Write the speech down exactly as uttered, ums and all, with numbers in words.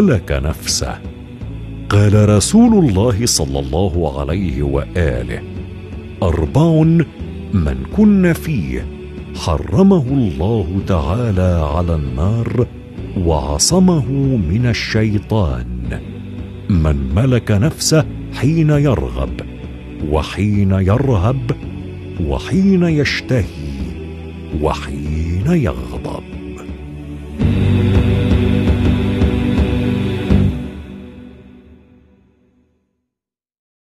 ملك نفسه. قال رسول الله صلى الله عليه وآله: أربع من كن فيه حرمه الله تعالى على النار وعصمه من الشيطان: من ملك نفسه حين يرغب، وحين يرهب، وحين يشتهي، وحين يغضب.